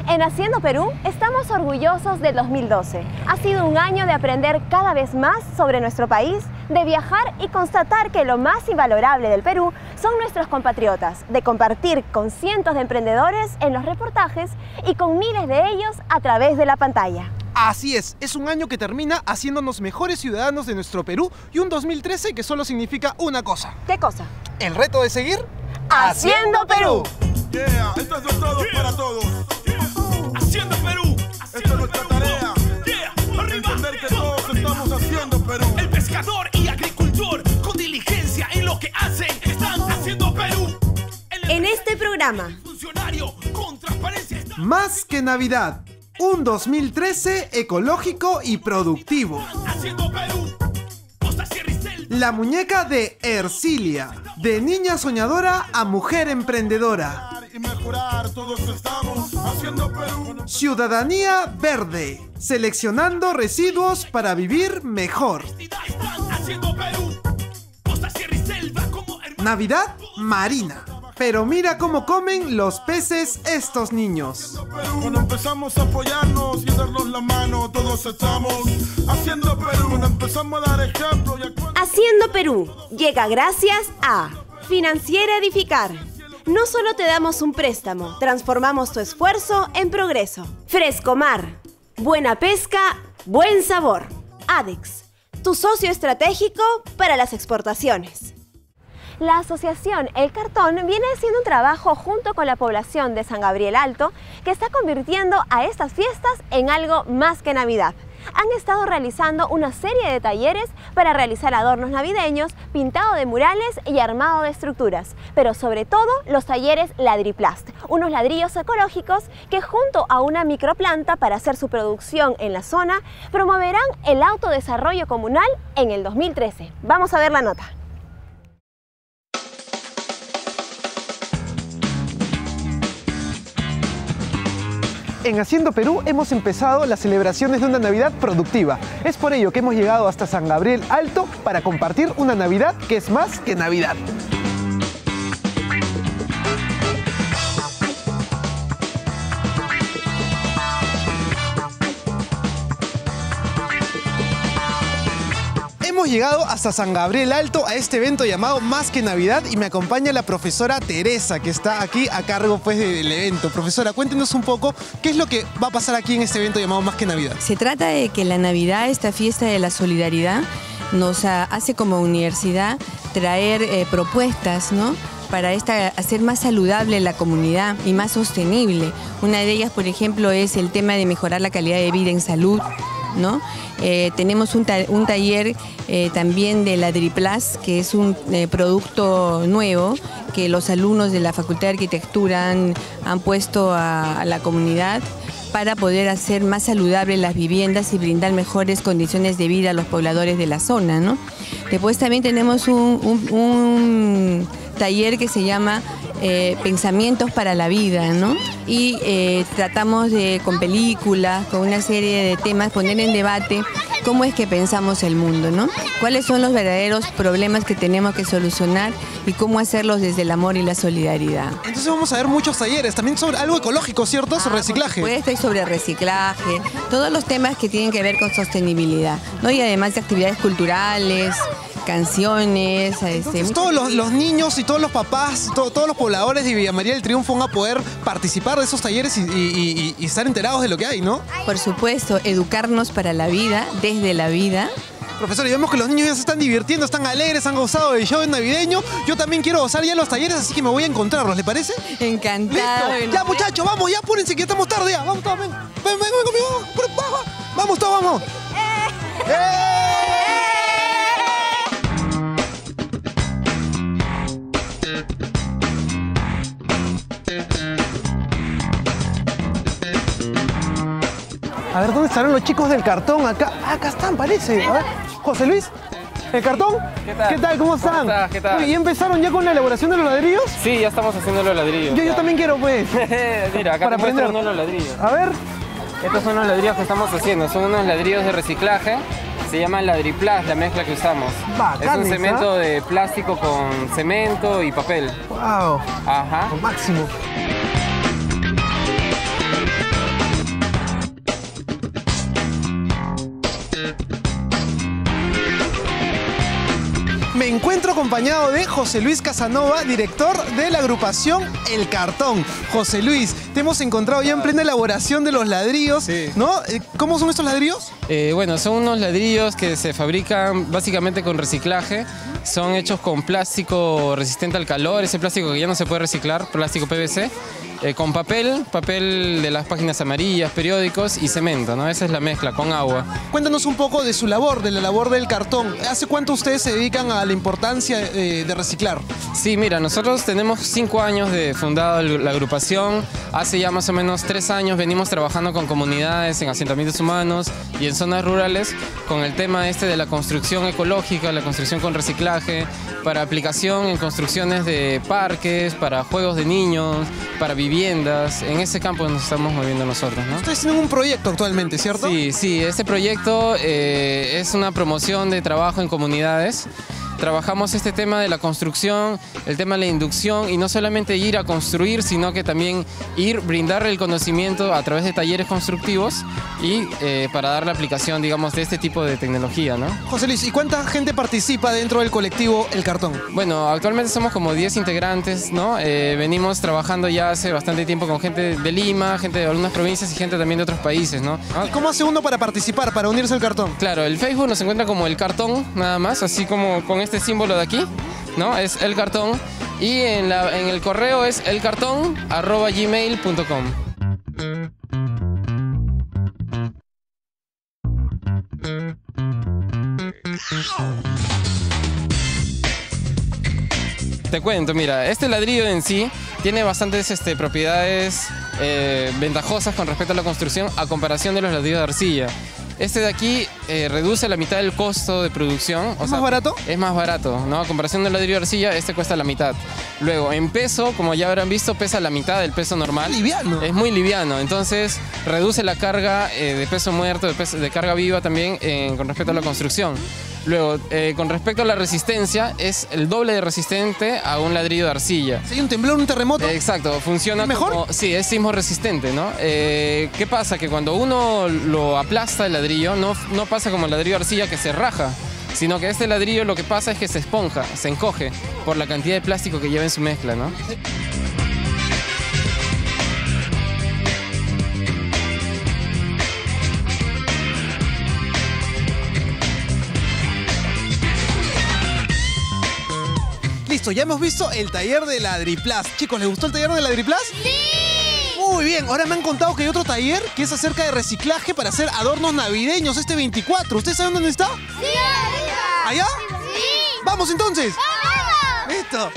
En Haciendo Perú estamos orgullosos del 2012. Ha sido un año de aprender cada vez más sobre nuestro país, de viajar y constatar que lo más invalorable del Perú son nuestros compatriotas, de compartir con cientos de emprendedores en los reportajes y con miles de ellos a través de la pantalla. Así es un año que termina haciéndonos mejores ciudadanos de nuestro Perú y un 2013 que solo significa una cosa. ¿Qué cosa? El reto de seguir Haciendo Perú. Yeah, esto es de todos para todos. Haciendo Perú. Esta es nuestra tarea. Entender que todos estamos haciendo Perú. El pescador y agricultor con diligencia en lo que hacen están haciendo Perú. En este programa, Funcionario con transparencia. Más que Navidad, un 2013 ecológico y productivo. Haciendo Perú. Costa, Sierra y Selva. La muñeca de Ercilia, de niña soñadora a mujer emprendedora. Y mejorar, todos estamos haciendo Perú. Ciudadanía verde, seleccionando residuos para vivir mejor. Están haciendo Perú. Costa, Sierra y Selva como hermanos. Navidad marina. Pero mira cómo comen los peces estos niños. Cuando empezamos a apoyarnos y darnos la mano, todos estamos haciendo Perú. Cuando empezamos a dar ejemplo y Haciendo Perú llega gracias a Financiera Edificar. No solo te damos un préstamo, transformamos tu esfuerzo en progreso. Frescomar, buena pesca, buen sabor. ADEX, tu socio estratégico para las exportaciones. La asociación El Cartón viene haciendo un trabajo junto con la población de San Gabriel Alto que está convirtiendo a estas fiestas en algo más que Navidad. Han estado realizando una serie de talleres para realizar adornos navideños, pintado de murales y armado de estructuras, pero sobre todo los talleres Ladriplast, unos ladrillos ecológicos que junto a una microplanta para hacer su producción en la zona, promoverán el autodesarrollo comunal en el 2013. Vamos a ver la nota. En Haciendo Perú hemos empezado las celebraciones de una Navidad productiva. Es por ello que hemos llegado hasta San Gabriel Alto para compartir una Navidad que es más que Navidad. Hemos llegado hasta San Gabriel Alto a este evento llamado Más que Navidad y me acompaña la profesora Teresa que está aquí a cargo pues del evento. Profesora, cuéntenos un poco qué es lo que va a pasar aquí en este evento llamado Más que Navidad. Se trata de que la Navidad, esta fiesta de la solidaridad, nos hace como universidad traer propuestas, ¿no?, para hacer más saludable la comunidad y más sostenible. Una de ellas, por ejemplo, es el tema de mejorar la calidad de vida en salud, ¿no? Tenemos un taller también de Ladriplast, que es un producto nuevo que los alumnos de la Facultad de Arquitectura han puesto a la comunidad para poder hacer más saludables las viviendas y brindar mejores condiciones de vida a los pobladores de la zona, ¿no? Después también tenemos un taller que se llama Pensamientos para la Vida, ¿no? Y tratamos de, con películas, con una serie de temas, poner en debate cómo es que pensamos el mundo, ¿no? Cuáles son los verdaderos problemas que tenemos que solucionar y cómo hacerlos desde el amor y la solidaridad. Entonces vamos a ver muchos talleres, también sobre algo ecológico, ¿cierto? Sobre reciclaje. Por supuesto, y sobre reciclaje, todos los temas que tienen que ver con sostenibilidad, ¿no? Y además de actividades culturales, canciones. Entonces, todos los niños y todos los papás, todos los pobladores de Villa María del Triunfo van a poder participar de esos talleres y estar enterados de lo que hay, ¿no? Por supuesto, educarnos para la vida, desde la vida. Profesor, y vemos que los niños ya se están divirtiendo, están alegres, han gozado del show navideño. Yo también quiero gozar ya los talleres, así que me voy a encontrarlos, ¿les parece? Encantado. ¡Listo! Ya, muchachos, vamos, ya apúrense que ya estamos tarde ya. Vamos todos, ven conmigo. Vamos todos, vamos. A ver, ¿dónde estarán los chicos del cartón? Acá están, parece. A ver, José Luis, ¿el cartón? ¿Qué tal? ¿Cómo están? ¿Cómo estás? ¿Qué tal? Oye, ¿y empezaron ya con la elaboración de los ladrillos? Sí, ya estamos haciendo los ladrillos. Yo también quiero, pues. Mira, acá para te muestro aprender. uno de los ladrillos. A ver. Estos son los ladrillos que estamos haciendo. Son unos ladrillos de reciclaje. Se llama Ladriplast, la mezcla que usamos. Bacanes, es un cemento de plástico con cemento y papel. Wow. Ajá. Lo máximo. acompañado de José Luis Casanova, director de la agrupación El Cartón. José Luis, te hemos encontrado ya en plena elaboración de los ladrillos, Sí. ¿no? ¿Cómo son estos ladrillos? Bueno, son unos ladrillos que se fabrican básicamente con reciclaje. Son hechos con plástico resistente al calor, ese plástico que ya no se puede reciclar, plástico PVC. Con papel de las páginas amarillas, periódicos y cemento, ¿no? Esa es la mezcla con agua. Cuéntanos un poco de su labor, de la labor del cartón. ¿Hace cuánto ustedes se dedican a la importancia de reciclar? Sí, mira, nosotros tenemos 5 años de fundado la agrupación. Hace ya más o menos 3 años venimos trabajando con comunidades en asentamientos humanos y en zonas rurales con el tema de la construcción ecológica, la construcción con reciclaje, para aplicación en construcciones de parques, para juegos de niños, para viviendas. En ese campo nos estamos moviendo nosotros, ¿no? Ustedes tienen un proyecto actualmente, ¿cierto? Sí, este proyecto es una promoción de trabajo en comunidades. Trabajamos este tema de la construcción, el tema de la inducción y no solamente ir a construir, sino que también brindar el conocimiento a través de talleres constructivos y para dar la aplicación, digamos, de este tipo de tecnología, ¿no? José Luis, ¿y cuánta gente participa dentro del colectivo El Cartón? Bueno, actualmente somos como 10 integrantes, ¿no? Venimos trabajando ya hace bastante tiempo con gente de Lima, gente de algunas provincias y gente también de otros países, ¿no? ¿Y cómo hace uno para participar, para unirse al Cartón? Claro, el Facebook nos encuentra como El Cartón, nada más, así como con este símbolo de aquí, ¿no? Es El Cartón. Y en el correo es elcartón@gmail.com. Te cuento, mira, este ladrillo en sí tiene bastantes propiedades ventajosas con respecto a la construcción a comparación de los ladrillos de arcilla. Este de aquí reduce la mitad del costo de producción. ¿Es más barato? Es más barato, ¿no? A comparación del ladrillo de arcilla, este cuesta la mitad. Luego, en peso, como ya habrán visto, pesa la mitad del peso normal. Liviano. Es muy liviano, entonces reduce la carga de peso muerto, de carga viva también con respecto a la construcción. Luego, con respecto a la resistencia, es el doble de resistente a un ladrillo de arcilla. Si hay un temblor, un terremoto. Exacto, funciona ¿Es mejor? como... Sí, es sismo resistente, ¿no? ¿Qué pasa? Que cuando uno lo aplasta el ladrillo, no pasa como el ladrillo de arcilla que se raja, sino que este ladrillo lo que pasa es que se esponja, se encoge por la cantidad de plástico que lleva en su mezcla, ¿no? Listo, ya hemos visto el taller de Ladriplas. Chicos, ¿les gustó el taller de Ladriplas? ¡Sí! Muy bien, ahora me han contado que hay otro taller que es acerca de reciclaje para hacer adornos navideños este 24. ¿Ustedes saben dónde está? ¡Sí! ¿Allá? ¡Sí! ¡Vamos entonces! ¡Vamos! ¡Listo!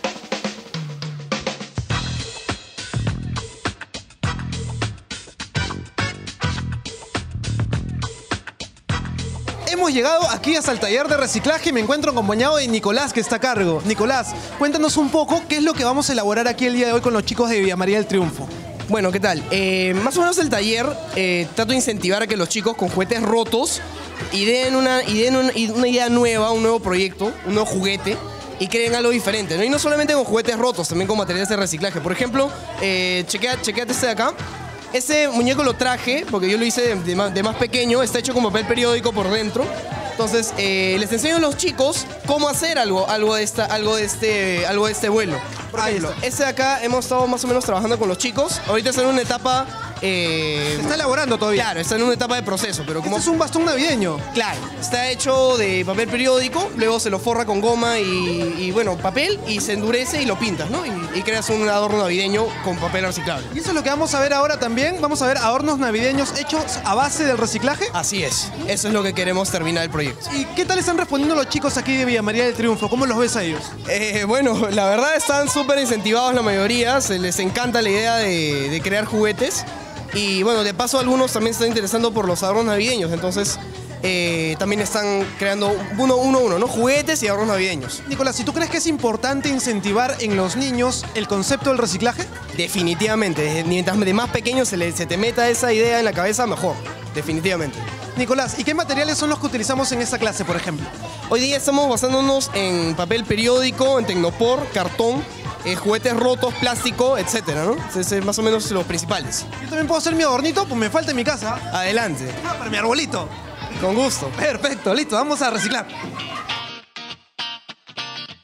Hemos llegado aquí hasta el taller de reciclaje y me encuentro acompañado de Nicolás, que está a cargo. Nicolás, cuéntanos un poco qué es lo que vamos a elaborar aquí el día de hoy con los chicos de Villa María del Triunfo. Bueno, ¿qué tal? Más o menos el taller trato de incentivar a que los chicos con juguetes rotos ideen una idea nueva, un nuevo proyecto, un nuevo juguete y creen algo diferente, ¿no? Y no solamente con juguetes rotos, también con materiales de reciclaje. Por ejemplo, chequéate este de acá. Ese muñeco lo traje porque yo lo hice de más pequeño, está hecho con papel periódico por dentro. Entonces, les enseño a los chicos cómo hacer algo de este vuelo. Por ejemplo, este de acá hemos estado más o menos trabajando con los chicos. Ahorita está en una etapa... Se está elaborando todavía. Claro, está en una etapa de proceso, pero como... Este es un bastón navideño. Claro, está hecho de papel periódico, luego se lo forra con goma y bueno, papel, y se endurece y lo pintas, ¿no? Y creas un adorno navideño con papel reciclable. Y eso es lo que vamos a ver ahora también. Vamos a ver adornos navideños hechos a base del reciclaje. Así es, eso es lo que queremos terminar el proyecto. ¿Y qué tal están respondiendo los chicos aquí de Villa María del Triunfo? ¿Cómo los ves a ellos? Bueno, la verdad están súper incentivados la mayoría, se les encanta la idea de crear juguetes. Y bueno, de paso algunos también se están interesando por los adornos navideños, entonces también están creando uno, ¿no? Juguetes y adornos navideños. Nicolás, ¿y tú crees que es importante incentivar en los niños el concepto del reciclaje? Definitivamente, mientras de más pequeño se te meta esa idea en la cabeza, mejor, definitivamente. Nicolás, ¿y qué materiales son los que utilizamos en esta clase, por ejemplo? Hoy día estamos basándonos en papel periódico, en tecnopor, cartón, juguetes rotos, plástico, etcétera, ¿no? Es más o menos los principales. ¿Yo también puedo hacer mi adornito? Pues me falta en mi casa. Adelante. Ah, para mi arbolito. Con gusto. Perfecto, listo, vamos a reciclar.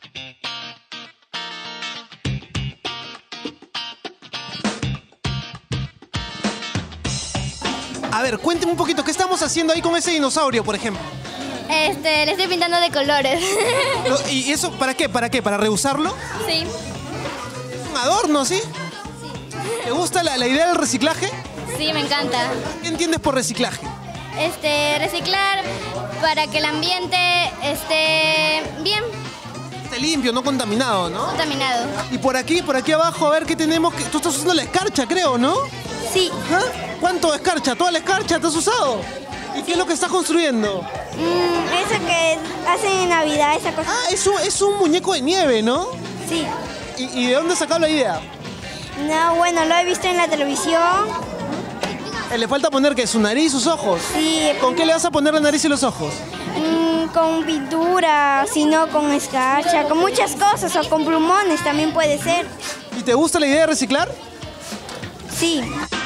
A ver, cuénteme un poquito, ¿qué estamos haciendo ahí con ese dinosaurio, por ejemplo? Le estoy pintando de colores. ¿Y eso para qué? ¿Para qué? ¿Para reusarlo? Sí. Un adorno, ¿sí? ¿Te gusta la idea del reciclaje? Sí, me encanta. ¿Qué entiendes por reciclaje? Reciclar para que el ambiente esté bien Esté limpio, no contaminado, ¿no? contaminado. Y por aquí abajo, a ver qué tenemos. Tú estás usando la escarcha, creo, ¿no? Sí. ¿Ah? ¿Cuánto escarcha? ¿Toda la escarcha te has usado? ¿Y qué es lo que estás construyendo? Eso que hacen en Navidad, esa cosa. Ah, es un muñeco de nieve, ¿no? Sí. ¿Y de dónde has sacado la idea? No, bueno, lo he visto en la televisión. Le falta poner, ¿qué? ¿Su nariz, sus ojos? Sí. ¿Con qué le vas a poner la nariz y los ojos? Con pintura, sino con escarcha, con muchas cosas, o con plumones también puede ser. ¿Y te gusta la idea de reciclar? Sí.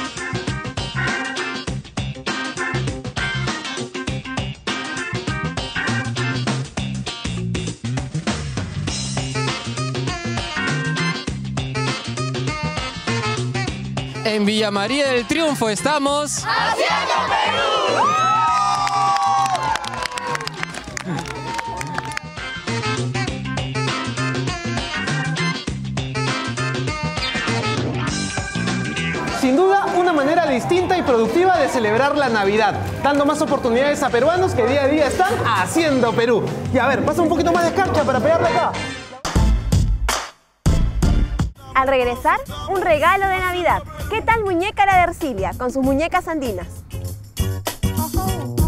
En Villa María del Triunfo estamos... ¡Haciendo Perú! Sin duda, una manera distinta y productiva de celebrar la Navidad, dando más oportunidades a peruanos que día a día están haciendo Perú. Y a ver, pasa un poquito más de escarcha para pegarla acá. Al regresar, un regalo de Navidad. ¿Qué tal muñeca la de Ercilia con sus muñecas andinas? Ojo.